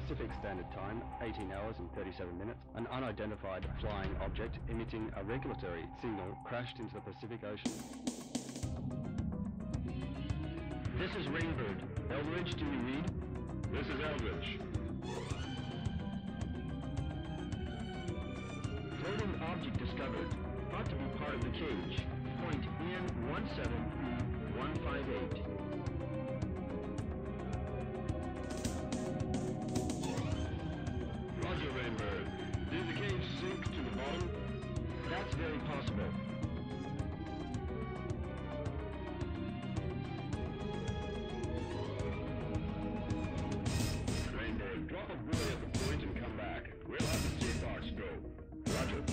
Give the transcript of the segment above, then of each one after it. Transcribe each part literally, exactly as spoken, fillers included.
Pacific Standard Time, eighteen hours and thirty-seven minutes, an unidentified flying object emitting a regulatory signal crashed into the Pacific Ocean. This is Rainbird. Eldridge, do you read? This is Eldridge. Floating object discovered. Thought to be part of the cage. Point N one seven P one five eight. Roger, Rainbird. Did the cage sink to the bottom? That's very possible. Rainbird, drop a buoy at the point and come back. We'll have the safeguards go. Roger.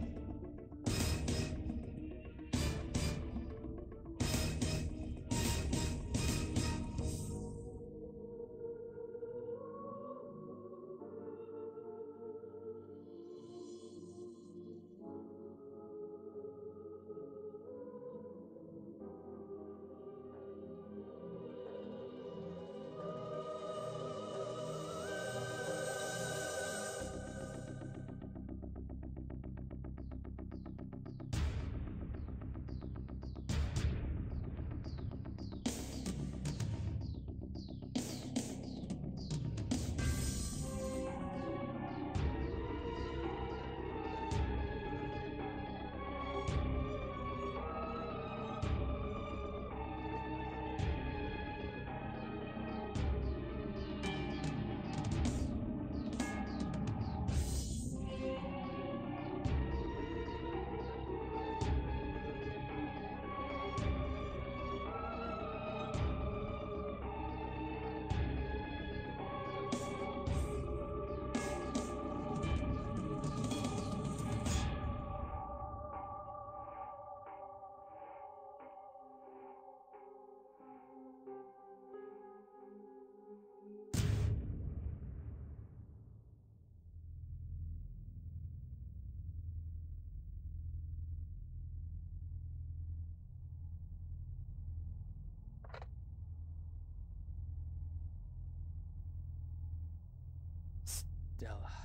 Stella.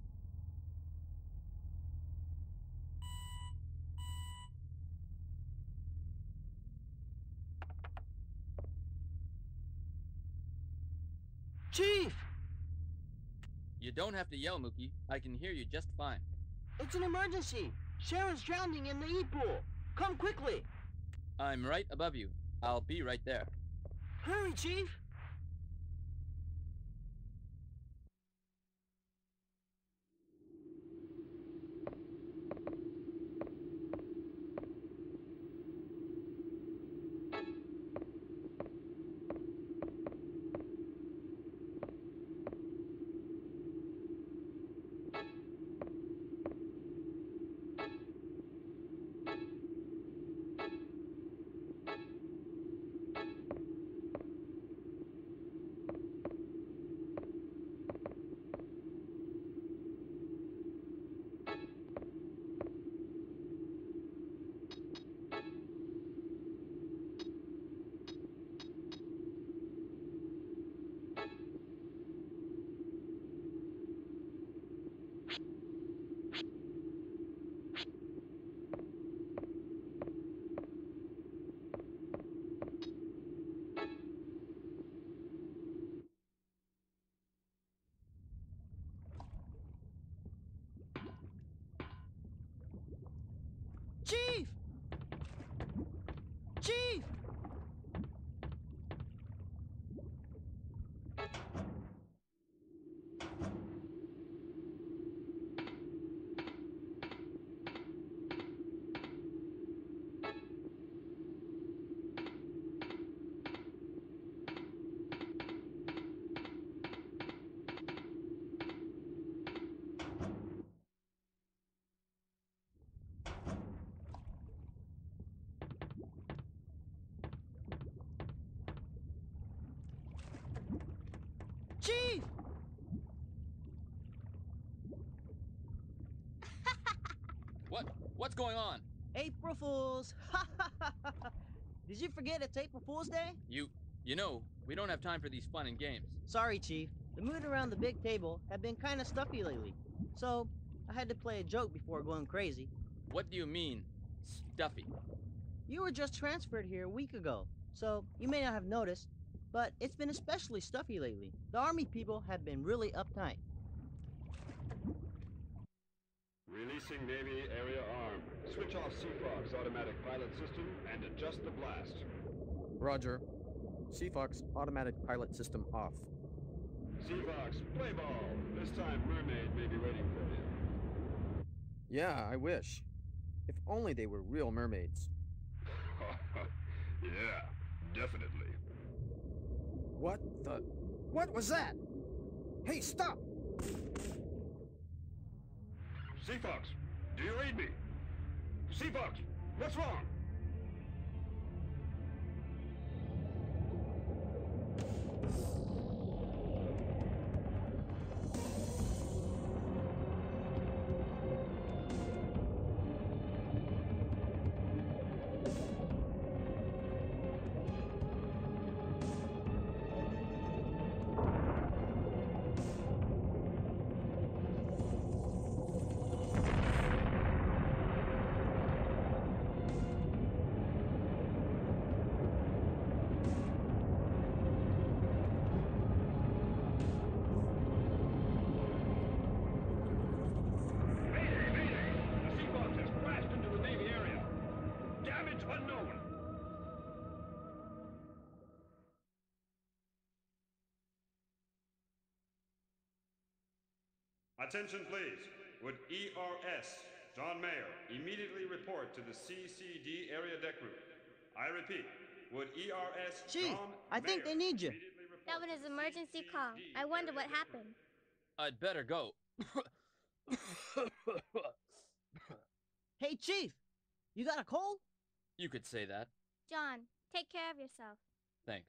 Chief! You don't have to yell, Mookie. I can hear you just fine. It's an emergency! Sharon's drowning in the E-pool! Come quickly! I'm right above you. I'll be right there. Hurry, Chief! Chief! Chief! Chief! What? What's going on? April Fools! Did you forget it's April Fool's Day? You, you know, we don't have time for these fun and games. Sorry, Chief. The The mood around the big table had been kinda stuffy lately, so I had to play a joke before going crazy. What do you mean, stuffy? You were just transferred here a week ago, so you may not have noticed, but it's been especially stuffy lately. The army people have been really uptight. Releasing Navy area arm. Switch off Seafox automatic pilot system and adjust the blast. Roger. Seafox automatic pilot system off. Seafox, play ball. This time Mermaid may be waiting for you. Yeah, I wish. If only they were real mermaids. Yeah, definitely. What the... What was that? Hey, stop! Seafox, do you read me? Seafox, what's wrong? Attention please. Would E R S, John Mayer, immediately report to the C C D area deck room? I repeat, would E R S Chief, John I think Mayer they need you. immediately report That was to his the emergency C C D call. I wonder area what deck room? happened. I'd better go. Hey, Chief, you got a cold? You could say that. John, take care of yourself. Thanks.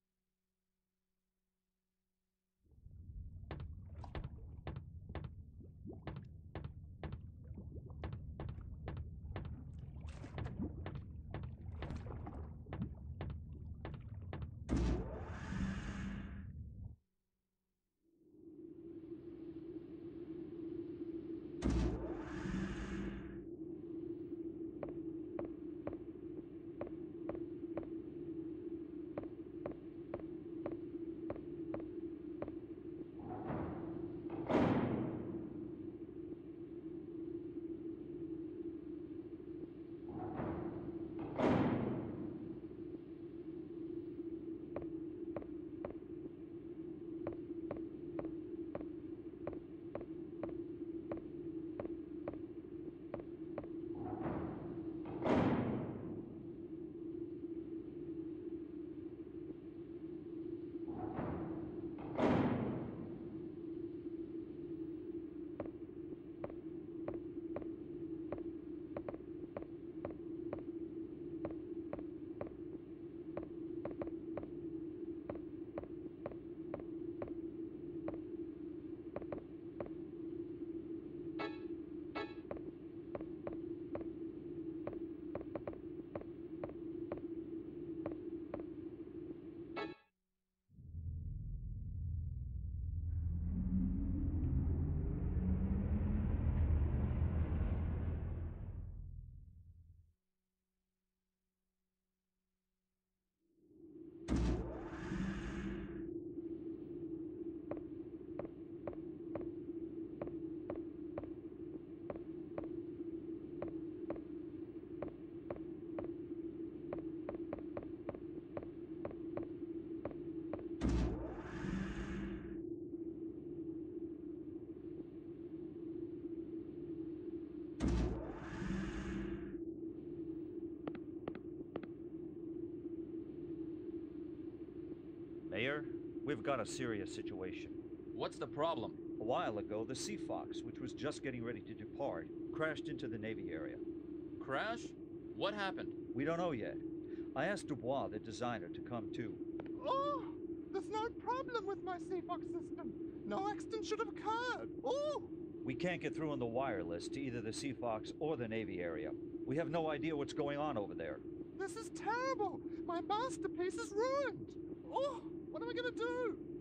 Mayor, we've got a serious situation. What's the problem? A while ago, the Sea Fox, which was just getting ready to depart, crashed into the Navy area. Crash? What happened? We don't know yet. I asked Dubois, the designer, to come too. Oh, there's no problem with my Seafox system. No accident should have occurred. Oh! We can't get through on the wireless to either the Sea Fox or the Navy area. We have no idea what's going on over there. This is terrible. My masterpiece is ruined. Oh, what am I gonna do?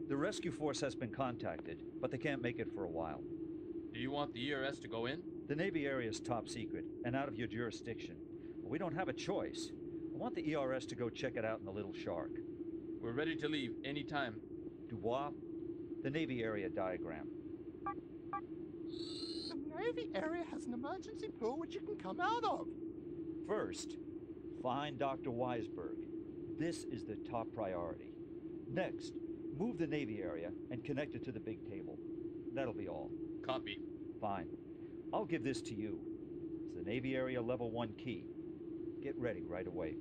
The rescue force has been contacted, but they can't make it for a while. Do you want the E R S to go in? The Navy area is top secret and out of your jurisdiction. We don't have a choice. I want the E R S to go check it out in the Little Shark. We're ready to leave any time. Dubois, the Navy area diagram. The Navy area has an emergency pool which you can come out of. First, find Doctor Weisberg. This is the top priority. Next, move the Navy area and connect it to the big table. That'll be all. Copy. Fine. I'll give this to you. It's the Navy area level one key. Get ready right away.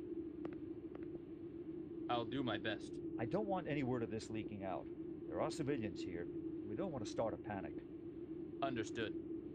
I'll do my best. I don't want any word of this leaking out. There are civilians here. We don't want to start a panic. Understood.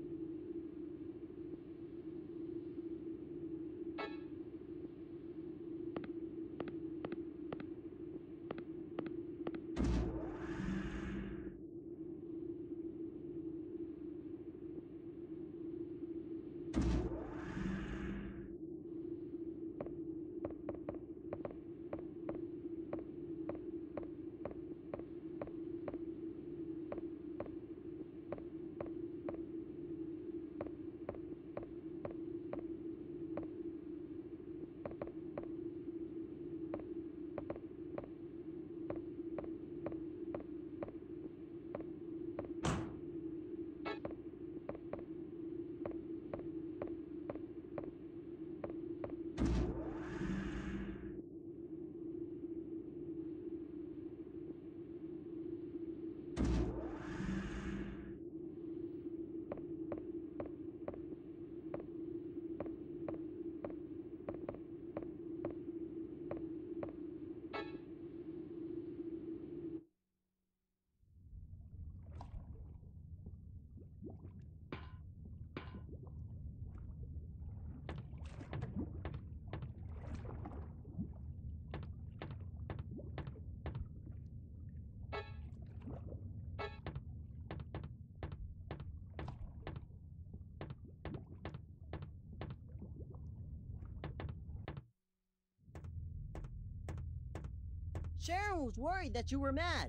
Sharon was worried that you were mad.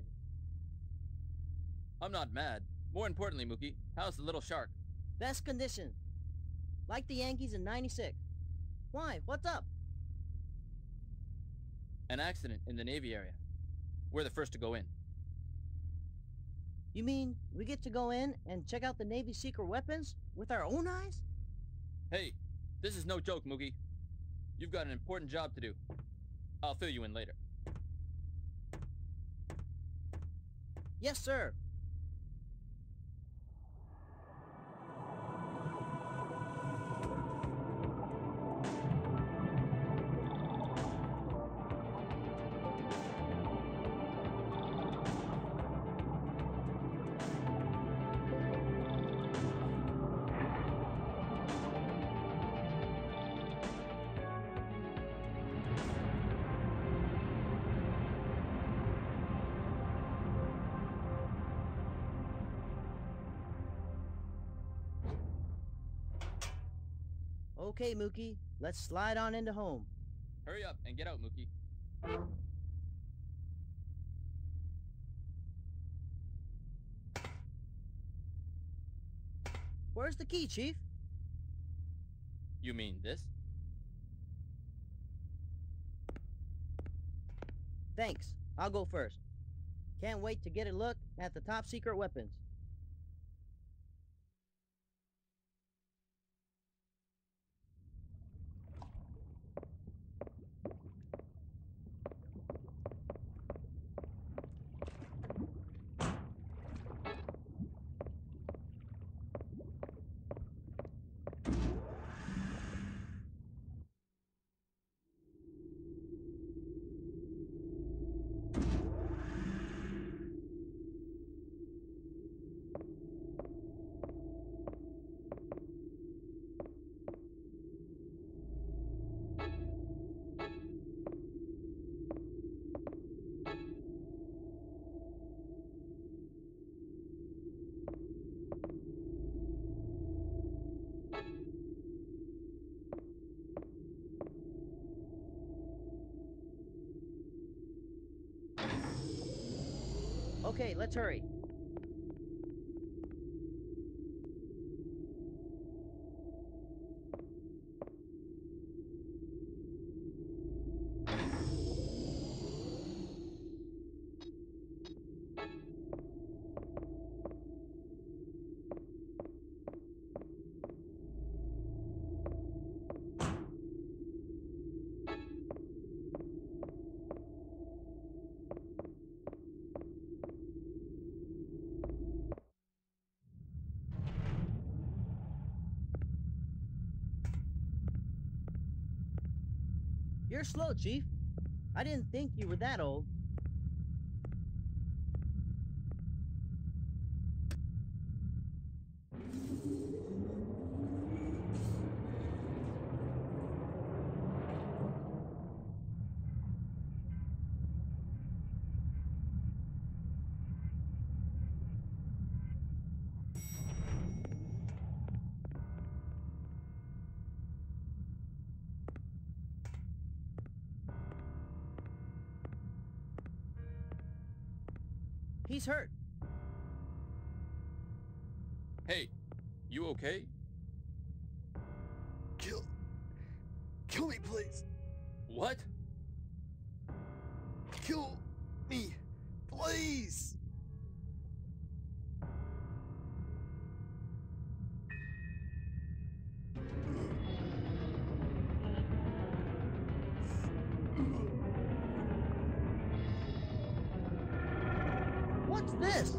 I'm not mad. More importantly, Mookie, how's the little shark? Best condition. Like the Yankees in ninety-six. Why? What's up? An accident in the Navy area. We're the first to go in. You mean we get to go in and check out the Navy's secret weapons with our own eyes? Hey, this is no joke, Mookie. You've got an important job to do. I'll fill you in later. Yes, sir. Okay, Mookie, let's slide on into home. Hurry up and get out, Mookie. Where's the key, Chief? You mean this? Thanks. I'll go first. Can't wait to get a look at the top secret weapons. Okay, let's hurry. You're slow, Chief. I didn't think you were that old. He's hurt. Hey, you okay? Kill. Kill me, please. What? Kill me, please. What's this?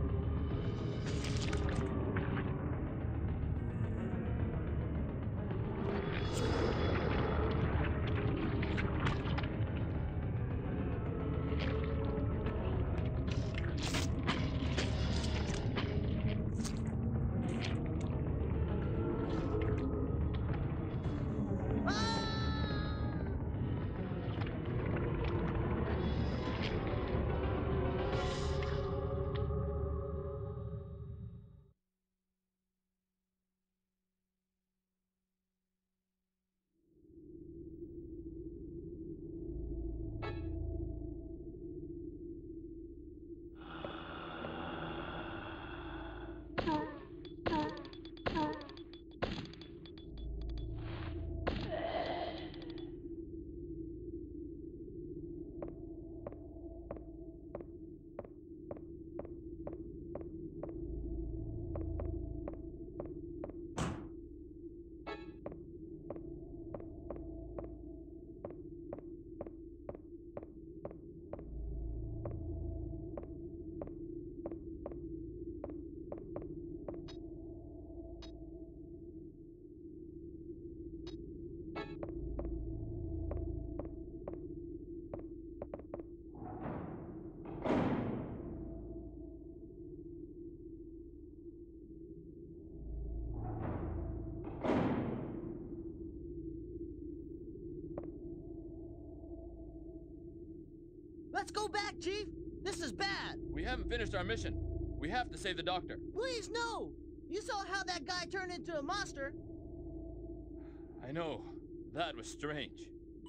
Let's go back, Chief! This is bad! We haven't finished our mission. We have to save the doctor. Please, no! You saw how that guy turned into a monster. I know. That was strange.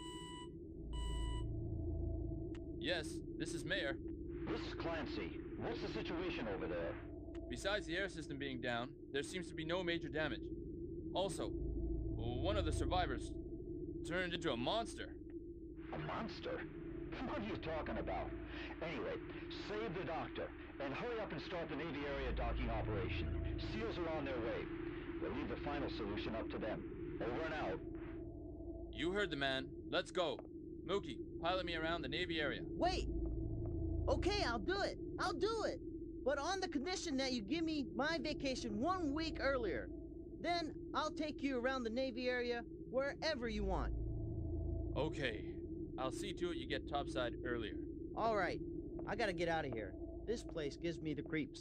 Yes, this is Mayor. This is Clancy. What's the situation over there? Besides the air system being down, there seems to be no major damage. Also, one of the survivors turned into a monster. A monster? What are you talking about? Anyway, save the doctor, and hurry up and start the Navy area docking operation. SEALs are on their way. We'll leave the final solution up to them. Over and out. You heard the man. Let's go. Mookie, pilot me around the Navy area. Wait! Okay, I'll do it. I'll do it. But on the condition that you give me my vacation one week earlier. Then I'll take you around the Navy area wherever you want. Okay. I'll see to it you get topside earlier. All right. I gotta get out of here. This place gives me the creeps.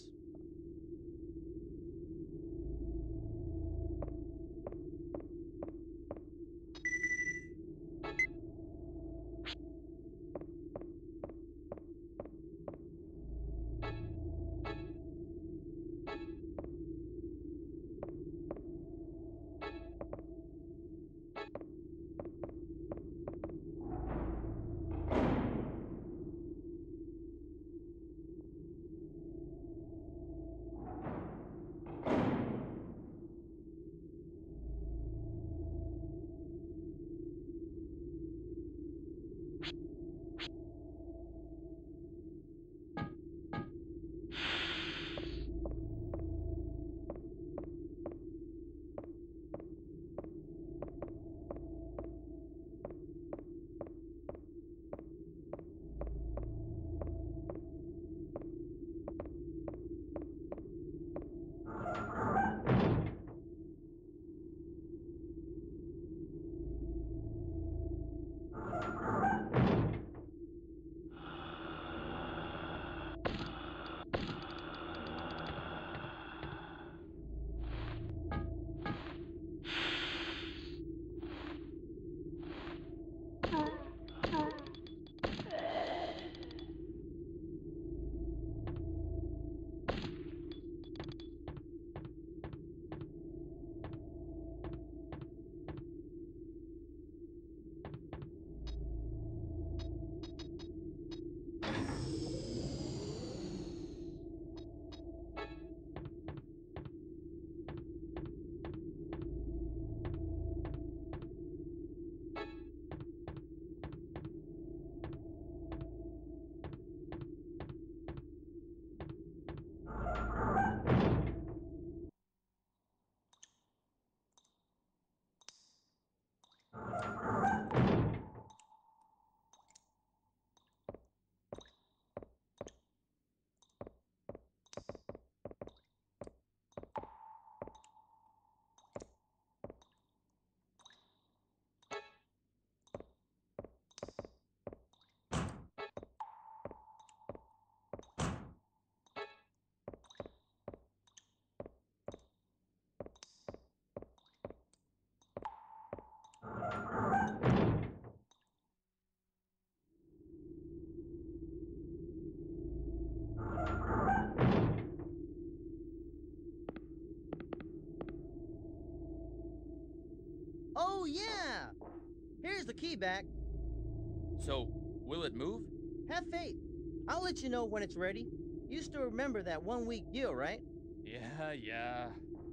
key back. So, will it move? Have faith. I'll let you know when it's ready. You still remember that one-week deal, right? Yeah, yeah.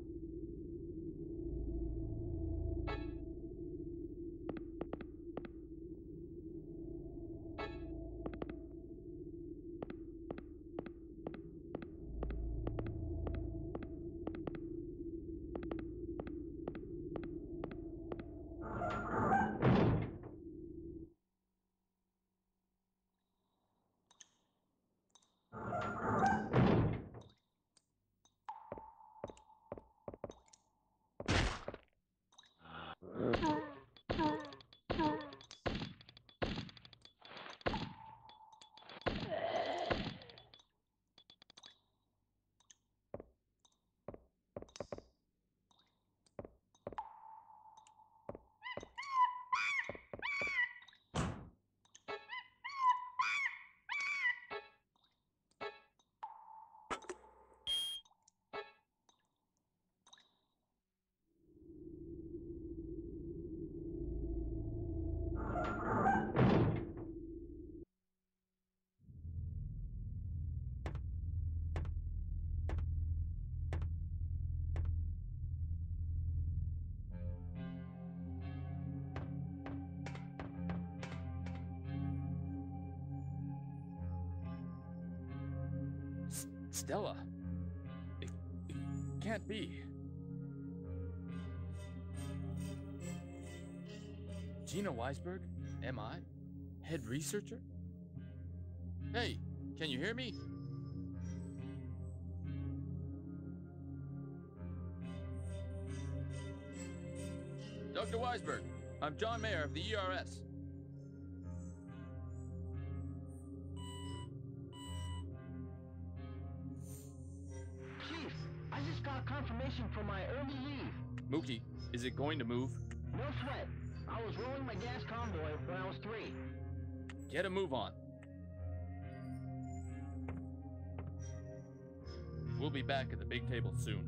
S- Stella. It, it can't be. Gina Weisberg? Am I? Head researcher? Hey, can you hear me? Doctor Weisberg, I'm John Mayer of the E R S. Chief, I just got confirmation from my early leave. Mookie, is it going to move? No sweat. I was rolling my gas convoy when I was three. Get a move on. We'll be back at the big table soon.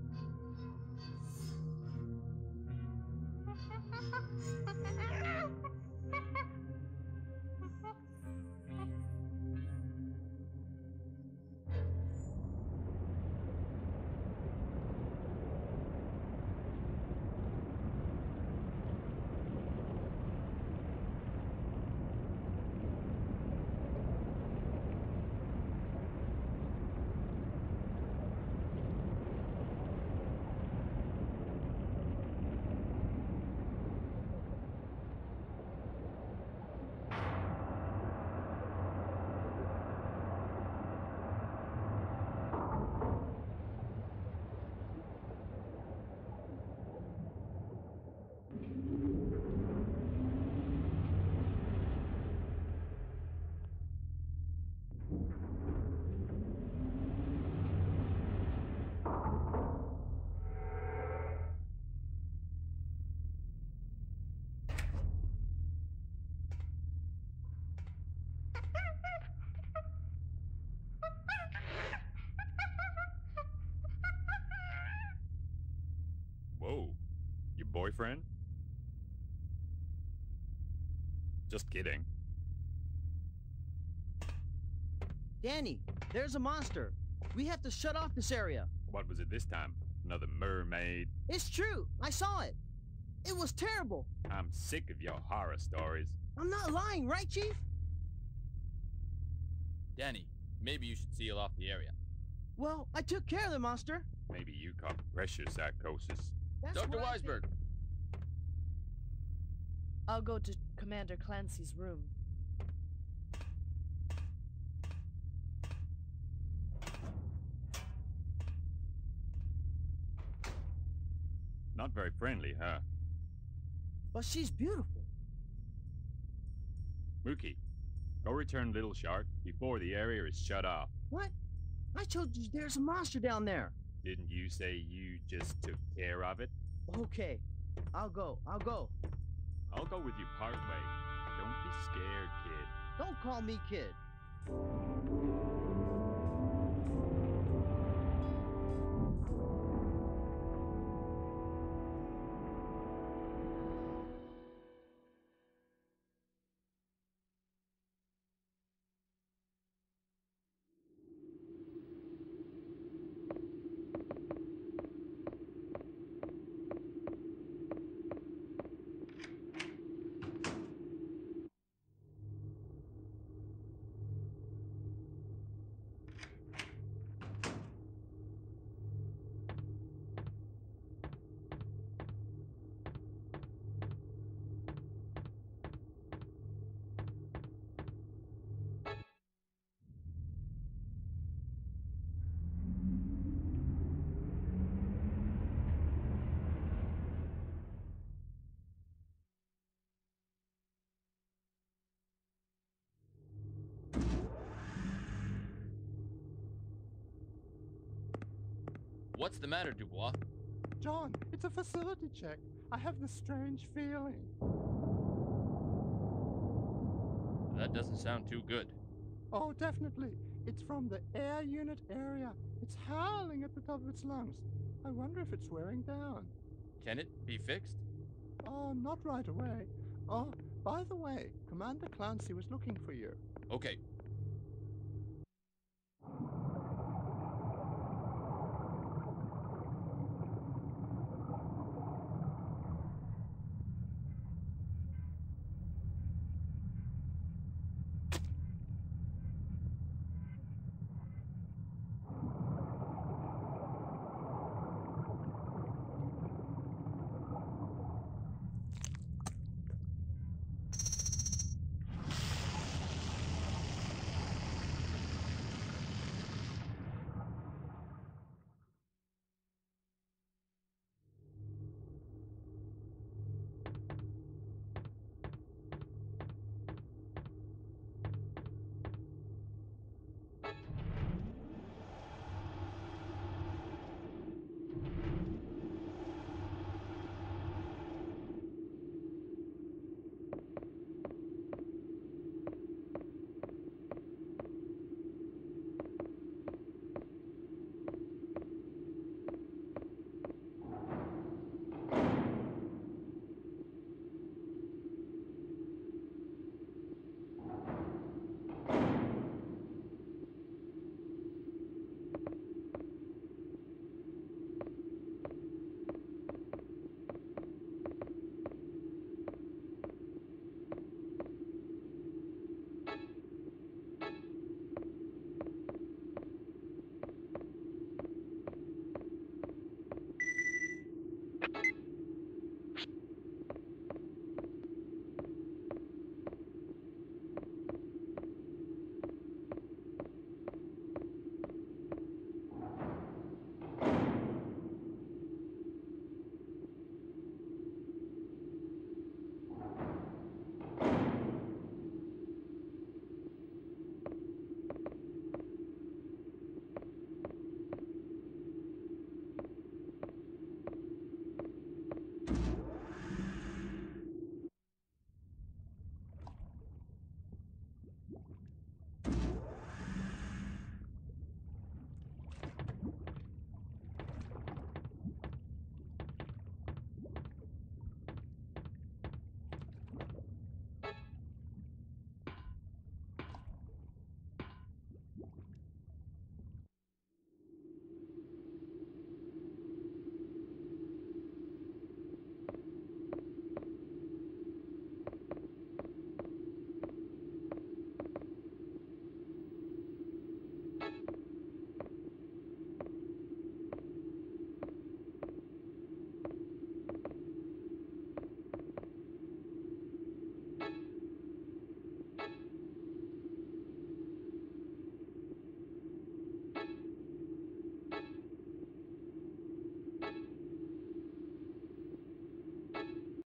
Whoa, your boyfriend? Just kidding. Danny, there's a monster. We have to shut off this area. What was it this time? Another mermaid? It's true. I saw it. It was terrible. I'm sick of your horror stories. I'm not lying, right, Chief? Danny, maybe you should seal off the area. Well, I took care of the monster. Maybe you caught pressure psychosis. That's Doctor what I think. Weisberg, I'll go to Commander Clancy's room. Not very friendly, huh? But she's beautiful. Mookie, go return Little Shark before the area is shut off. What? I told you there's a monster down there. Didn't you say you just took care of it? Okay, I'll go. I'll go. I'll go with you part way. Don't be scared, kid. Don't call me kid. What's the matter, Dubois? John, it's a facility check. I have this strange feeling. That doesn't sound too good. Oh, definitely. It's from the air unit area. It's howling at the top of its lungs. I wonder if it's wearing down. Can it be fixed? Oh, not right away. Oh, by the way, Commander Clancy was looking for you. Okay,